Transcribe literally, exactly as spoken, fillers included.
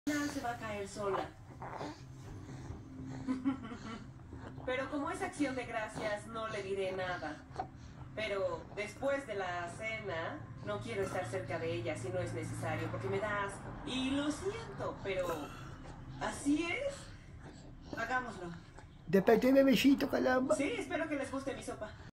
Se va a caer sola. Pero como es acción de gracias, no le diré nada. Pero después de la cena, no quiero estar cerca de ella si no es necesario, porque me da asco. Y lo siento, pero así es. Hagámoslo. Desperté, bebecito, caramba. Sí, espero que les guste mi sopa.